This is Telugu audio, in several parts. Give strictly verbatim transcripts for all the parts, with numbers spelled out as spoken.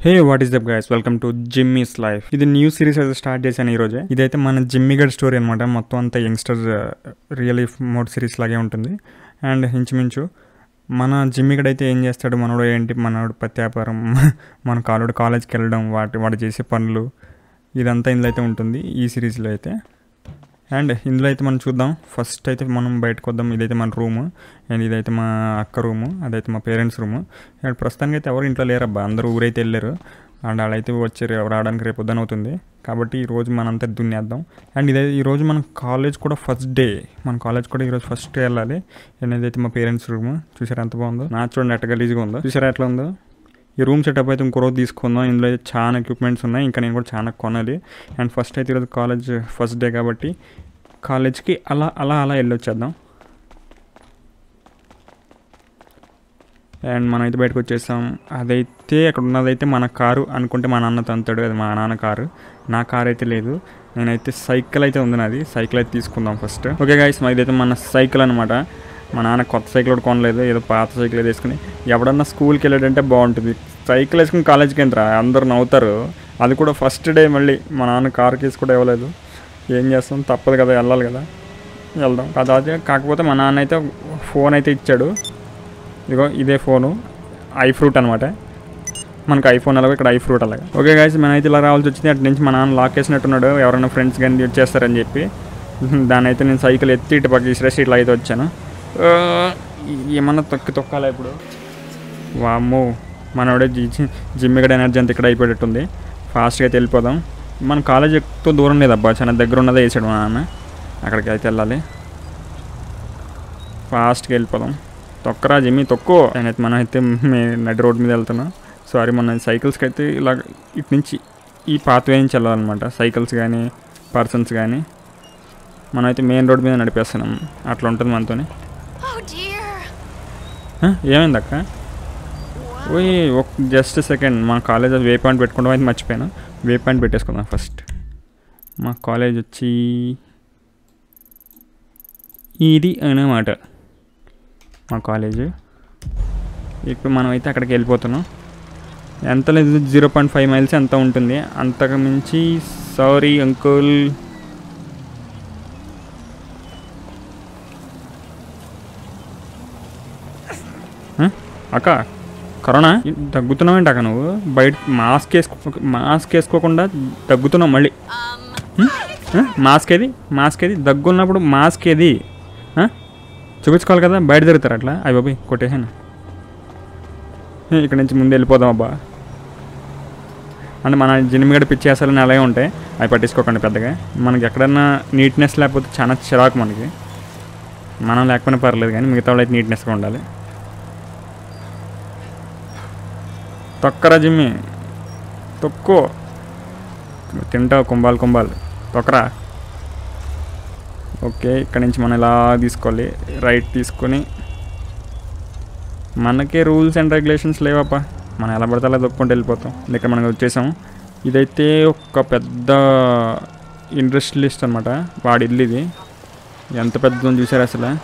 Hey what is up guys, welcome to Jimmy's life. ఇది న్యూ సిరీస్ అయితే స్టార్ట్ చేశాను ఈ రోజే. ఇదైతే మన జిమ్మీ గడ్ స్టోరీ అనమాట. మొత్తం అంతా youngster real life mode series లాగే ఉంటుంది. అండ్ ఇంచుమించు మన జిమ్మీ గడ్ అయితే ఏం చేస్తాడు, మనోడు ఏంటి, మనోడు పత్తి వ్యాపారం, మన కాలుడు కాలేజ్కి వెళ్ళడం, వాటి వాడు చేసే పనులు, ఇదంతా ఇందులో అయితే ఉంటుంది ఈ సిరీస్లో అయితే. అండ్ ఇందులో అయితే మనం చూద్దాం. ఫస్ట్ అయితే మనం బయటకు వద్దాం. ఇదైతే మన రూము, అండ్ ఇదైతే మా అక్క రూము, అదైతే మా పేరెంట్స్ రూము. అండ్ ప్రస్తుతానికి అయితే ఎవరు ఇంట్లో లేరబ్బా, అందరూ ఊరైతే వెళ్ళారు. అండ్ వాళ్ళైతే వచ్చారు, రావడానికి రేపు పొద్దున అవుతుంది. కాబట్టి ఈరోజు మనంతా దున్నేద్దాం. అండ్ ఇదే ఈరోజు మన కాలేజ్ కూడా ఫస్ట్ డే, మన కాలేజ్ కూడా ఈరోజు ఫస్ట్ డే వెళ్ళాలి. అండ్ ఇదైతే మా పేరెంట్స్ రూము. చూసారా ఎంత బాగుందో, నా చూడండి ఎట్ట గలీజ్గా ఉందో, చూసారా ఎట్లా ఉందో. ఈ రూమ్ సెటప్ అయితే ఇంకో రోజు తీసుకుందాం. ఇందులో అయితే చాలా ఎక్విప్మెంట్స్ ఉన్నాయి, ఇంకా నేను కూడా చాలా కొనాలి. అండ్ ఫస్ట్ అయితే ఈరోజు కాలేజ్ ఫస్ట్ డే కాబట్టి కాలేజ్కి అలా అలా అలా వెళ్ళొచ్చేద్దాం. అండ్ మనం అయితే బయటకు వచ్చేసాం. అదైతే అక్కడ ఉన్నదైతే మన కారు అనుకుంటే మా నాన్న తంతాడు, అది మా నాన్న కారు. నా కారు అయితే లేదు, నేనైతే సైకిల్ అయితే ఉంది నాది. సైకిల్ అయితే తీసుకుందాం ఫస్ట్. ఓకే గైస్, మా ఇదైతే మన సైకిల్ అనమాట. మా నాన్న కొత్త సైకిల్ కూడా కొనలేదు, ఏదో పాత సైకిల్ అయితే వేసుకుని. ఎవడన్నా స్కూల్కి వెళ్ళాడంటే బాగుంటుంది, సైకిల్ వేసుకుని కాలేజ్కి ఎంతరా అందరు నవ్వుతారు. అది కూడా ఫస్ట్ డే. మళ్ళీ మా నాన్న కారు కేసు కూడా ఇవ్వలేదు. ఏం చేస్తాం, తప్పదు కదా, వెళ్ళాలి కదా, వెళ్దాం కదా. అదే కాకపోతే మా నాన్న అయితే ఫోన్ అయితే ఇచ్చాడు. ఇదిగో ఇదే ఫోను, ఐ ఫ్రూట్ అనమాట. మనకు ఐఫోన్ అలాగే ఇక్కడ ఐ ఫ్రూట్ అలాగే. ఓకే గైస్, మనైతే ఇలా రావాల్సి వచ్చింది. అటు నుంచి మా నాన్న లాక్ వేసినట్టున్నాడు, ఎవరైనా ఫ్రెండ్స్ కానీ వచ్చేస్తారని చెప్పి. దాన్ని అయితే నేను సైకిల్ ఎత్తి ఇటు పక్క ఇసిరేసి ఇట్లా అయితే వచ్చాను. ఏమన్నా తొక్కి తొక్కాలా ఇప్పుడు. వామ్మో, మనోడే జిమ్ ఇక్కడ ఎనర్జీ అంతా ఇక్కడ అయిపోయేటట్టుంది. ఫాస్ట్గా అయితే వెళ్ళిపోదాం. మన కాలేజ్ ఎక్కువ దూరం లేదబ్బా, చాలా దగ్గర ఉన్నదే వేసాడు మా నాన్న. అక్కడికి అయితే వెళ్ళాలి, ఫాస్ట్గా వెళ్ళిపోదాం. తొక్కరా జిమ్మి తొక్కు. నేనైతే మనం అయితే నడి రోడ్ మీద వెళ్తున్నాం. సారీ, మన సైకిల్స్కి అయితే ఇలా ఇటు నుంచి ఈ పాత్వే నుంచి వెళ్ళాలన్నమాట. సైకిల్స్ కానీ పర్సన్స్ కానీ మనమైతే మెయిన్ రోడ్ మీద నడిపేస్తున్నాం. అట్లా ఉంటుంది మనతోని. ఏమైంది అక్క? ఓయ్ ఒక జస్ట్ సెకండ్, మా కాలేజ్ వే పాయింట్ పెట్టుకోవడం అయితే మర్చిపోయాను. వే పాయింట్ పెట్టేసుకుందాం ఫస్ట్. మా కాలేజ్ వచ్చి ఇది అన్నమాట మా కాలేజ్. ఇప్పుడు మనం అయితే అక్కడికి వెళ్ళిపోతున్నాం. ఎంత లేదు, జీరో పాయింట్ ఫైవ్ మైల్స్ ఎంత ఉంటుంది, అంతకు మించి. Sorry uncle. అక్క కరోనా తగ్గుతున్నావేంటి అక్క? నువ్వు బయట మాస్క్ వేసుకో మాస్క్ వేసుకోకుండా తగ్గుతున్నావు మళ్ళీ. మాస్క్ ఏది మాస్క్ ఏది దగ్గున్నప్పుడు మాస్క్ ఏది చూపించుకోవాలి కదా, బయట తిరుగుతారు అట్లా. అయ్యి బాబాయ్ కొట్టేసాను. ఇక్కడ నుంచి ముందు వెళ్ళిపోదాం అబ్బా. అంటే మన జిమ్మిగడ పిచ్చేసాలని అలాగే ఉంటాయి, అవి పట్టించుకోకండి పెద్దగా. మనకి ఎక్కడన్నా నీట్నెస్ లేకపోతే చాలా చిరాకు మనకి. మనం లేకపోయినా పర్లేదు కానీ మిగతా వాళ్ళు అయితే నీట్నెస్గా ఉండాలి. తొక్కరా జిమ్మి తొక్కు, తింటావు కుంభాలు కుంభాలు, తొక్కరా. ఓకే, ఇక్కడ నుంచి మనం ఇలా తీసుకోవాలి, రైట్ తీసుకొని. మనకే రూల్స్ అండ్ రెగ్యులేషన్స్ లేవప్ప, మనం ఎలా పడితే అలా తొక్కుంటూ వెళ్ళిపోతాం. ఇక్కడ మనకు వచ్చేసాం. ఇదైతే ఒక పెద్ద ఇండస్ట్రియలిస్ట్ అనమాట, వాడి ఇల్లు ఇది. ఎంత పెద్దదో చూసారు అసలు.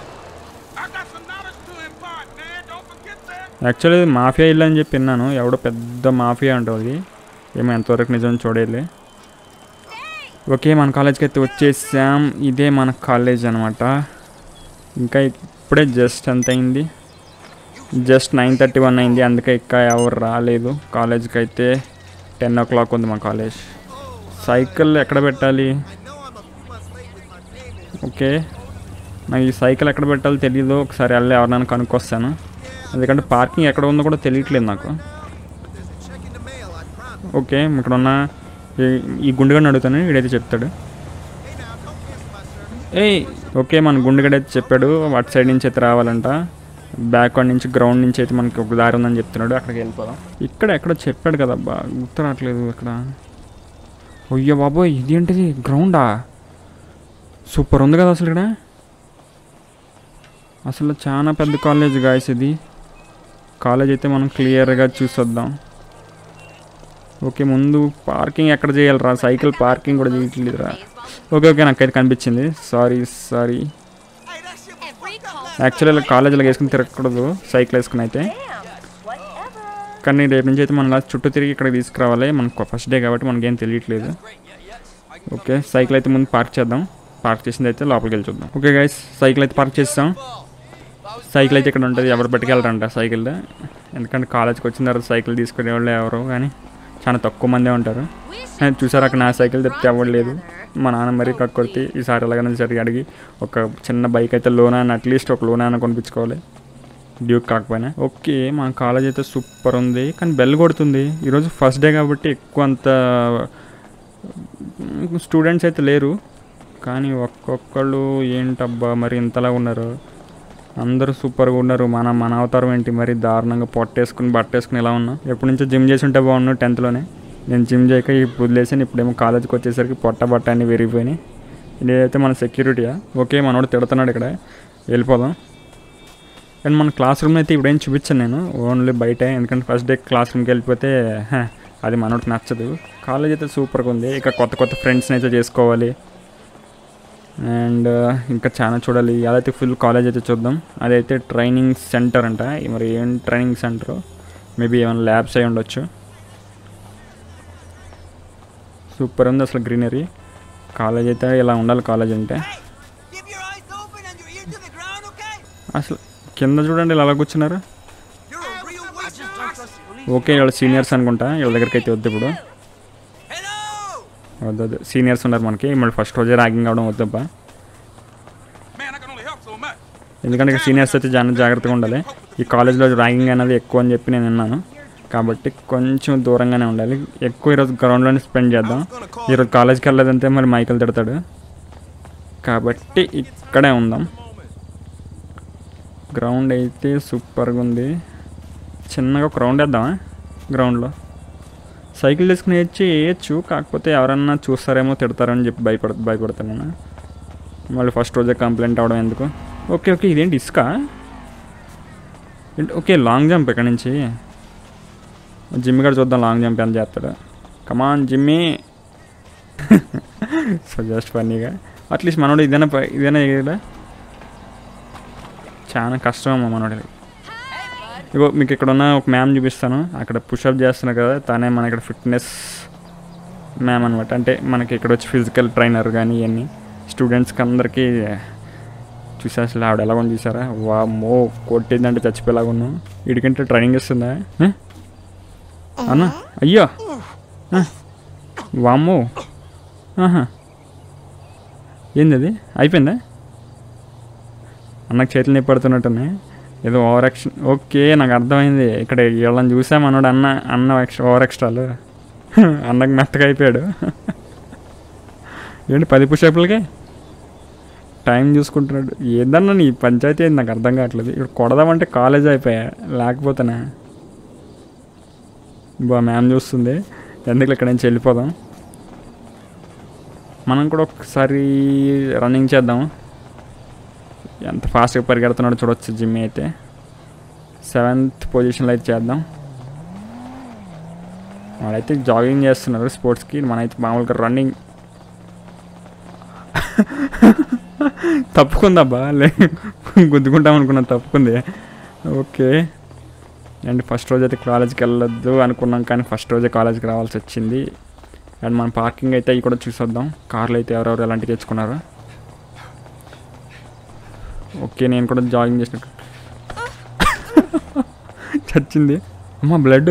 యాక్చువల్లీ మాఫియా ఇల్లు అని చెప్పి విన్నాను, ఎవడో పెద్ద మాఫియా ఉంటుంది. ఏమో ఎంతవరకు నిజం చూడలే. ఓకే, మన కాలేజ్కి అయితే వచ్చేసాం. ఇదే మన కాలేజ్ అనమాట. ఇంకా ఇప్పుడే జస్ట్ ఎంత అయింది, జస్ట్ నైన్ థర్టీ వన్ అయింది. అందుకే ఇంకా ఎవరు రాలేదు కాలేజ్కి. అయితే టెన్ ఓ క్లాక్ ఉంది మా కాలేజ్. సైకిల్ ఎక్కడ పెట్టాలి? ఓకే, నాకు ఈ సైకిల్ ఎక్కడ పెట్టాలో తెలీదు. ఒకసారి వెళ్ళి ఎవరినైనా కనుక్కొస్తాను, ఎందుకంటే పార్కింగ్ ఎక్కడ ఉందో కూడా తెలియట్లేదు నాకు. ఓకే, ఇక్కడ ఉన్న ఈ గుండెగడిని అడుగుతాను, వీడైతే చెప్తాడు. ఏయ్ ఓకే, మన గుండెగడ అయితే చెప్పాడు అటు సైడ్ నుంచి అయితే రావాలంట. బ్యాక్వర్డ్ నుంచి గ్రౌండ్ నుంచి అయితే మనకి ఒక దారి ఉందని చెప్తున్నాడు. అక్కడికి వెళ్ళిపోదాం. ఇక్కడ ఎక్కడో చెప్పాడు కదబ్బా, గుర్తు రావట్లేదు ఇక్కడ. అయ్యో బాబోయ్, ఇదేంటిది గ్రౌండా? సూపర్ ఉంది కదా అసలు ఇక్కడ. అసలు చాలా పెద్ద కాలేజ్ గాయస్ ఇది. కాలేజ్ అయితే మనం క్లియర్గా చూసొద్దాం. ఓకే, ముందు పార్కింగ్ ఎక్కడ చేయాలరా? సైకిల్ పార్కింగ్ కూడా చేయట్లేదురా. ఓకే ఓకే, నాకైతే కనిపించింది. సారీ సారీ, యాక్చువల్లీ కాలేజీలో వేసుకుని తిరగకూడదు సైకిల్ వేసుకుని అయితే. కానీ రేపు నుంచి అయితే మన చుట్టూ తిరిగి ఇక్కడ తీసుకురావాలి. మనకు ఫస్ట్ డే కాబట్టి మనకేం తెలియట్లేదు. ఓకే సైకిల్ అయితే ముందు పార్క్ చేద్దాం. పార్క్ చేసింది అయితే లోపలికి వెళ్ళి చూద్దాం. ఓకే గైస్ సైకిల్ అయితే పార్క్ చేస్తాం. సైకిల్ అయితే ఇక్కడ ఉంటుంది. ఎవరు పట్టుకెళ్ళరంట సైకిల్, ఎందుకంటే కాలేజ్కి వచ్చిన తర్వాత సైకిల్ తీసుకునే వాళ్ళు ఎవరు కానీ చాలా తక్కువ మందే ఉంటారు. చూసారు అక్కడ నా సైకిల్ తెప్పితే అవ్వలేదు. మా నాన్న మరీ కక్కొట్టి ఈసారి ఎలాగైనా సరిగా అడిగి ఒక చిన్న బైక్ అయితే లోనా అట్లీస్ట్ ఒక లోనా అని కొనిపించుకోవాలి, డ్యూక్ కాకపోయినా. ఓకే మా కాలేజ్ అయితే సూపర్ ఉంది, కానీ బెల్ కొడుతుంది. ఈరోజు ఫస్ట్ డే కాబట్టి ఎక్కువ అంత స్టూడెంట్స్ అయితే లేరు, కానీ ఒక్కొక్కళ్ళు ఏంటబ్బా మరి ఇంతలా ఉన్నారు. అందరూ సూపర్గా ఉన్నారు. మన మన అవతారం ఏంటి మరి దారుణంగా పొట్టేసుకుని బట్టేసుకుని ఇలా ఉన్నాం. ఎప్పటి నుంచో జిమ్ చేసి ఉంటే బాగున్నాను. టెన్త్లోనే నేను జిమ్ చేయక ఇప్పుడు వదిలేసాను. ఇప్పుడేమో కాలేజ్కి వచ్చేసరికి పొట్ట బట్ట అన్నీ విరిగిపోయినాయి. ఇదైతే మన సెక్యూరిటీయా? ఓకే మనోడు తిడుతున్నాడు ఇక్కడ, వెళ్ళిపోదాం. అండ్ మన క్లాస్ రూమ్ అయితే ఇప్పుడేం చూపించాను నేను, ఓన్లీ బయట. ఎందుకంటే ఫస్ట్ డే క్లాస్ రూమ్కి వెళ్ళిపోతే అది మనోడికి నచ్చదు. కాలేజ్ అయితే సూపర్గా ఉంది. ఇక కొత్త కొత్త ఫ్రెండ్స్ని అయితే చేసుకోవాలి అండ్ ఇంకా చాలా చూడాలి. అదైతే ఫుల్ కాలేజ్ అయితే చూద్దాం. అదైతే ట్రైనింగ్ సెంటర్ అంట. మరి ఏం ట్రైనింగ్ సెంటర్, మేబీ ఏమైనా ల్యాబ్స్ అయి ఉండొచ్చు. సూపర్ ఉంది అసలు గ్రీనరీ. కాలేజ్ అయితే ఇలా ఉండాలి కాలేజ్ అంటే. అసలు కింద చూడండి ఇలా కూర్చున్నారు. ఓకే వీళ్ళు సీనియర్స్ అనుకుంటా, వీళ్ళ దగ్గరికి అయితే వద్దు ఇప్పుడు. వద్దు వద్దు సీనియర్స్ ఉన్నారు మనకి. మళ్ళీ ఫస్ట్ రోజే ర్యాగింగ్ అవ్వడం వద్దబ్బా, ఎందుకంటే ఇక సీనియర్స్ అయితే చాలా జాగ్రత్తగా ఉండాలి. ఈ కాలేజ్లో ర్యాగింగ్ అనేది ఎక్కువ అని చెప్పి నేను విన్నాను, కాబట్టి కొంచెం దూరంగానే ఉండాలి. ఎక్కువ ఈరోజు గ్రౌండ్లోనే స్పెండ్ చేద్దాం. ఈరోజు కాలేజ్కి వెళ్ళలేదంటే మరి మైకిల్ తిడతాడు, కాబట్టి ఇక్కడే ఉందాం. గ్రౌండ్ అయితే సూపర్గా ఉంది. చిన్నగా ఒక రౌండ్ వేద్దామా గ్రౌండ్లో? సైకిల్ తీసుకుని వేయచ్చు వేయచ్చు కాకపోతే ఎవరన్నా చూస్తారేమో తిడతారని చెప్పి భయపడ భయపడతాను నేను. మళ్ళీ ఫస్ట్ రోజే కంప్లైంట్ అవ్వడం ఎందుకు. ఓకే ఓకే ఇదేంటి ఇసుక? ఓకే లాంగ్ జంప్ ఇక్కడ నుంచి. జిమ్మి కూడా చూద్దాం లాంగ్ జంప్ ఎంత చేస్తాడు. కమాన్ జిమ్మి. సో జస్ట్ ఫన్నీగా అట్లీస్ట్ మనోడు ఇదేనా ఇదేనా కదా. చాలా కష్టం అమ్మ మనోడి. ఇగో మీకు ఇక్కడ ఉన్న ఒక మ్యామ్ చూపిస్తాను. అక్కడ పుషప్ చేస్తున్నారు కదా, తనే మన ఇక్కడ ఫిట్నెస్ మ్యామ్ అనమాట. అంటే మనకి ఇక్కడ వచ్చి ఫిజికల్ ట్రైనర్ కానీ ఇవన్నీ స్టూడెంట్స్కి అందరికీ చూసా. అసలు ఆవిడ ఎలా ఉంది చూసారా? వామ్మో కొట్టిందంటే చచ్చిపోయేలాగా ఉన్నాం. వీడికంటే ట్రైనింగ్ ఇస్తుందా అన్న? అయ్యో వామ్మో ఆహా ఏంది అది? అయిపోయిందా? అన్నకు చేతులు నొప్పి పడుతున్నట్టున్నాయి, ఏదో ఓవర్ యాక్షన్. ఓకే నాకు అర్థమైంది. ఇక్కడ వీళ్ళని చూసాం అన్నాడు అన్న అన్న ఓవర్ ఎక్స్ట్రాలు. అన్నకు మెత్తగా అయిపోయాడు. ఏంటి పది పుషప్లకే టైం చూసుకుంటున్నాడు. ఏదన్నా నీ పంచాయతీ ఏంది నాకు అర్థం కావట్లేదు. ఇక్కడ కొడదామంటే కాలేజ్ అయిపోయా, లేకపోతేనా బా మ్యామ్ చూస్తుంది. ఎందుకు ఇక్కడ నుంచి వెళ్ళిపోదాం. మనం కూడా ఒకసారి రన్నింగ్ చేద్దాం. ఎంత ఫాస్ట్గా పరిగెడుతున్నాడో చూడవచ్చు. జిమ్మి అయితే సెవెంత్ పొజిషన్లో అయితే చేద్దాం. వాళ్ళైతే జాగింగ్ చేస్తున్నారు స్పోర్ట్స్కి, మనైతే మామూలుగా రన్నింగ్. తప్పుకుందబ్బా, లే గుద్దుకుంటాం అనుకున్నాం, తప్పుకుంది. ఓకే అండ్ ఫస్ట్ రోజు అయితే కాలేజ్కి వెళ్ళొద్దు అనుకున్నాం, కానీ ఫస్ట్ రోజే కాలేజ్కి రావాల్సి వచ్చింది. అండ్ మన పార్కింగ్ అయితే అవి కూడా చూసొద్దాం. కార్లు అయితే ఎవరెవరు ఎలాంటివి తెచ్చుకున్నారు. ఓకే నేను కూడా జాగింగ్ చేసినట్టు చచ్చింది అమ్మ. బ్లడ్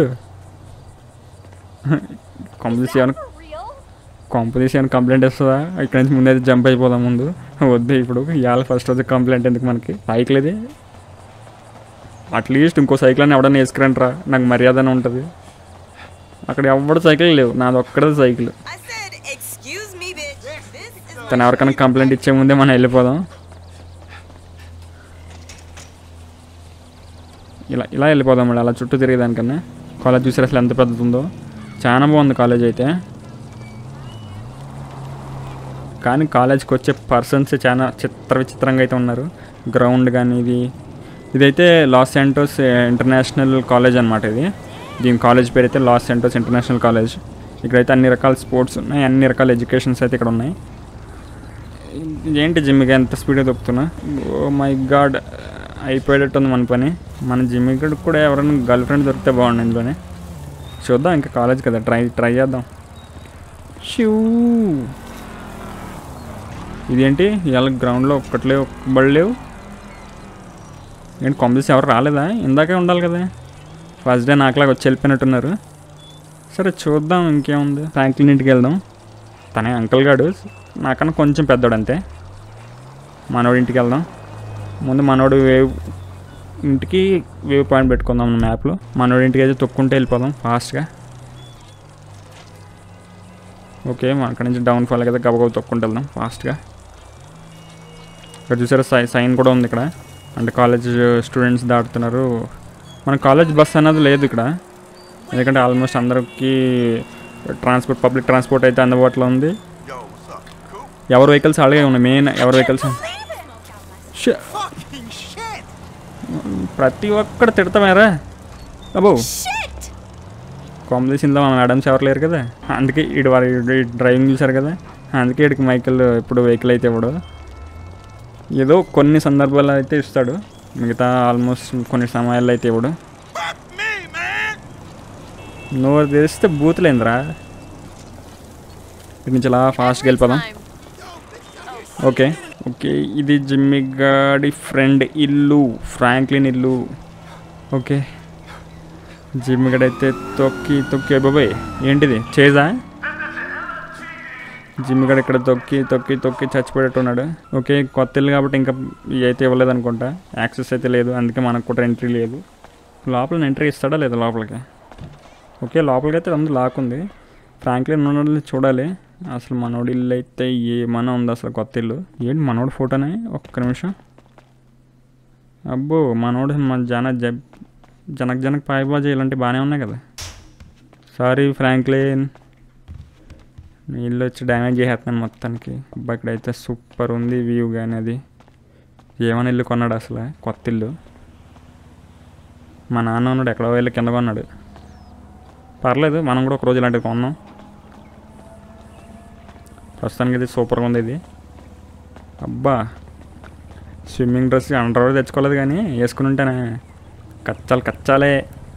కాంపిటీషన్ కాంపిటీషన్ కంప్లైంట్ వస్తుందా? ఇక్కడ నుంచి ముందు అయితే జంప్ అయిపోదాం ముందు. వద్దు ఇప్పుడు ఇవాళ ఫస్ట్ రోజు కంప్లైంట్ ఎందుకు మనకి. సైకిల్ ఇది అట్లీస్ట్ ఇంకో సైకిల్ అని ఎవడన్నా వేసుకురండి రా, నాకు మర్యాద అని ఉంటుంది. అక్కడ ఎవడ సైకిల్ లేవు, నాది ఒక్కడే సైకిల్. తను ఎవరికైనా కంప్లైంట్ ఇచ్చే ముందే మనం వెళ్ళిపోదాం. ఇలా ఇలా వెళ్ళిపోదాం మళ్ళీ అలా చుట్టూ తిరిగేదానికన్నా. కాలేజ్ చూసారు అసలు ఎంత పెద్దది ఉందో. చాలా బాగుంది కాలేజ్ అయితే, కానీ కాలేజ్కి వచ్చే పర్సన్స్ చాలా చిత్ర విచిత్రంగా అయితే ఉన్నారు. గ్రౌండ్ కానీ ఇది ఇదైతే లాస్ శాంటోస్ ఇంటర్నేషనల్ కాలేజ్ అనమాట. ఇది దీని కాలేజ్ పేరు అయితే లాస్ శాంటోస్ ఇంటర్నేషనల్ కాలేజ్. ఇక్కడైతే అన్ని రకాల స్పోర్ట్స్ ఉన్నాయి, అన్ని రకాల ఎడ్యుకేషన్స్ అయితే ఇక్కడ ఉన్నాయి. ఏంటి జిమ్గా ఎంత స్పీడ్గా దొక్కుతున్నా. ఓ మై గాడ్ అయిపోయేటట్టుంది మన పని. మన జిమ్ ఇక్కడ కూడా ఎవరైనా గర్ల్ ఫ్రెండ్ దొరికితే బాగుండు ఇందులోనే. చూద్దాం, ఇంకా కాలేజ్ కదా, ట్రై ట్రై చేద్దాం. షూ ఇదేంటి ఇవాళ గ్రౌండ్లో ఒక్కట్లేవు, ఒక్క బళ్ళు లేవు ఏంటి? కాంపిటీస్ ఎవరు రాలేదా? ఇందాకే ఉండాలి కదా. ఫస్ట్ డే నాకులాగా వచ్చి వెళ్ళిపోయినట్టున్నారు. సరే చూద్దాం ఇంకేముంది. ఫ్రాంక్లిన్ ఇంటికి వెళ్దాం. తనే అంకుల్ గాడు, నాకన్నా కొంచెం పెద్దోడు అంతే. మనోడి ఇంటికి వెళ్దాం. ముందు మనోడు వేవ్ ఇంటికి వేవ్ పాయింట్ పెట్టుకుందాం మ్యాప్లో. మనోడి ఇంటికి అయితే తొక్కుంటే వెళ్ళిపోదాం ఫాస్ట్గా. ఓకే, అక్కడి నుంచి డౌన్ఫాల్ కదా, గబగబ తొక్కుంటూ వెళ్దాం ఫాస్ట్గా. ఇక్కడ చూసారా సై సైన్ కూడా ఉంది ఇక్కడ, అంటే కాలేజ్ స్టూడెంట్స్ దాటుతున్నారు. మన కాలేజ్ బస్ అనేది లేదు ఇక్కడ, ఎందుకంటే ఆల్మోస్ట్ అందరికీ ట్రాన్స్పోర్ట్ పబ్లిక్ ట్రాన్స్పోర్ట్ అయితే అందుబాటులో ఉంది. ఎవరి వెహికల్స్ అలాగే ఉన్నాయి. మెయిన్ ఎవరి వెహికల్స్ ప్రతి ఒక్కడు తిడతామేరా అబ్బో. కాంపిటీషన్లో మన మేడమ్స్ ఎవరు లేరు కదా, అందుకే ఇటు వారి డ్రైవింగ్ చూసారు కదా, అందుకే ఇక్కడికి మైకిల్ ఎప్పుడు వెహికల్ అయితే ఇవ్వడు. ఏదో కొన్ని సందర్భాల్లో అయితే ఇస్తాడు, మిగతా ఆల్మోస్ట్ కొన్ని సమయాల్లో అయితే ఇవ్వడు. నువ్వు తెలిస్తే బూతులేందిరా. ఇక్కడి నుంచి ఇలా ఫాస్ట్గా వెళ్ళిపోదాం. ఓకే ఓకే ఇది జిమ్మి గాడి ఫ్రెండ్ ఇల్లు, ఫ్రాంక్లిన్ ఇల్లు. ఓకే, జిమ్మి గడ అయితే తొక్కి తొక్కి బాబాయ్ ఏంటిది చేజా? జిమ్మి గడ ఇక్కడ తొక్కి తొక్కి తొక్కి చచ్చిపోయేట్టున్నాడు. ఓకే, కొత్త ఇల్లు కాబట్టి ఇంకా ఇవి అయితే ఇవ్వలేదు అనుకుంటా, యాక్సెస్ అయితే లేదు, అందుకే మనకు కూడా ఎంట్రీ లేదు. లోపల ఎంట్రీ ఇస్తాడా లేదా లోపలికి? ఓకే, లోపలికి అయితే ఉంది, లాక్ ఉంది. ఫ్రాంక్లిన్ మనోడిని చూడాలి. అసలు మనోడి ఇల్లు అయితే ఏమన్నా ఉంది అసలు కొత్త ఇల్లు. ఏంటి మనోడి ఫోటోనే? ఒక్క నిమిషం. అబ్బో మనోడు మన జన జ జనక్ జనక్ పాయిబాజీ ఇలాంటివి బాగానే ఉన్నాయి కదా. సారీ ఫ్రాంక్లిన్, నీ ఇల్లు వచ్చి డ్యామేజ్ చేసేస్తున్నాను మొత్తానికి. అబ్బా ఇక్కడైతే సూపర్ ఉంది వ్యూ, కానీ అది ఏమైనా ఇల్లు కొన్నాడు అసలు కొత్త ఇల్లు. మా నాన్న ఉన్నాడు ఎక్కడో వెళ్ళి కింద కొన్నాడు. పర్లేదు, మనం కూడా ఒకరోజు ఇలాంటివి కొన్నాం. ప్రస్తుతానికి ఇది సూపర్గా ఉంది ఇది. అబ్బా స్విమ్మింగ్ డ్రెస్ అండర్ తెచ్చుకోలేదు, కానీ వేసుకుని ఉంటేనే కచ్చాలి కచ్చాలే.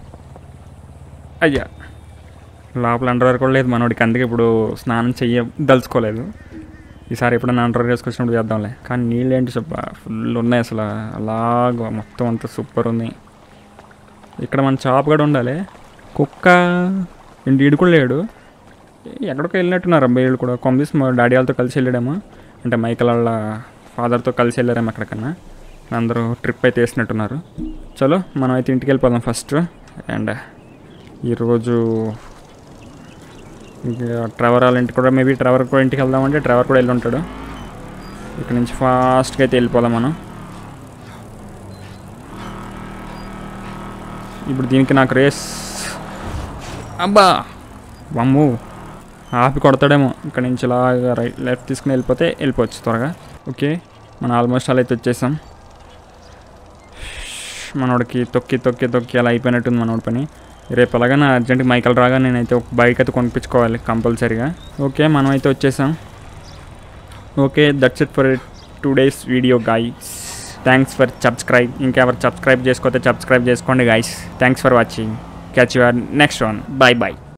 అయ్యా లోపల అండర్వేర్ కూడా లేదు మనోడికి, అందుకే ఇప్పుడు స్నానం చెయ్య దలుచుకోలేదు. ఈసారి ఎప్పుడైనా అండర్వేర్ వేసుకొచ్చినప్పుడు చేద్దాంలే. కానీ నీళ్ళు ఏంటి చెప్పా ఫుల్ ఉన్నాయి అసలు, అలాగ మొత్తం అంతా సూపర్ ఉంది. ఇక్కడ మన షాప్ కూడా ఉండాలి. కుక్క ఇంటి ఈడు కూడా లేడు, ఎక్కడికి వెళ్ళినట్టున్నారు అబ్బాయి వీళ్ళు కూడా. కాంబీస్ మా డాడీ వాళ్ళతో కలిసి వెళ్ళాడేమో, అంటే మైకల్ వాళ్ళ ఫాదర్తో కలిసి వెళ్ళారేమో ఎక్కడికన్నా. అందరూ ట్రిప్ అయితే వేసినట్టున్నారు. చలో మనం అయితే ఇంటికి వెళ్ళిపోదాం ఫస్ట్. అండ్ ఈరోజు ట్రెవర్ వాళ్ళ ఇంటికి కూడా, మేబీ ట్రెవర్ కూడా ఇంటికి వెళ్దామంటే ట్రెవర్ కూడా వెళ్ళి ఉంటాడు. ఇక్కడ నుంచి ఫాస్ట్గా అయితే వెళ్ళిపోదాం మనం. ఇప్పుడు దీనికి నాకు రేస్, అబ్బా వమ్ము ఆపి కొడతాడేమో. ఇక్కడ నుంచి ఇలా రైట్ లెఫ్ట్ తీసుకుని వెళ్ళిపోతే వెళ్ళిపోవచ్చు త్వరగా. ఓకే, మనం ఆల్మోస్ట్ అలా అయితే వచ్చేసాం. మనోడికి తొక్కి తొక్కి తొక్కి అలా అయిపోయినట్టుంది మనోడి పని. రేపు అలాగా నా అర్జెంట్గా మైకల్ రాగా నేనైతే ఒక బైక్ అయితే కొనిపించుకోవాలి కంపల్సరీగా. ఓకే, మనం అయితే వచ్చేసాం. Okay, that's it for today's video guys. Thanks for subscribe. ఇంకెవరు సబ్స్క్రైబ్ చేసుకోతే సబ్స్క్రైబ్ చేసుకోండి guys. Thanks for watching. Catch you are next one. Bye by.